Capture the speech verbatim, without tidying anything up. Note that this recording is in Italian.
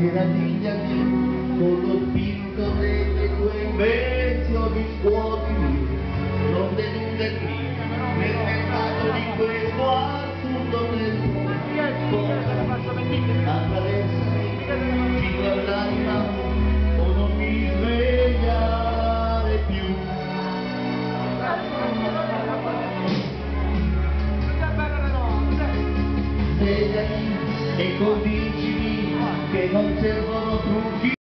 meravigliati con lo spirito delle tue invenzioni, scuotimi, non deludermi nel mercato di questo assurdo tempo. Attraversami fino all'anima o non mi svegliare più. Svegliami e convincimi che non servono trucchi.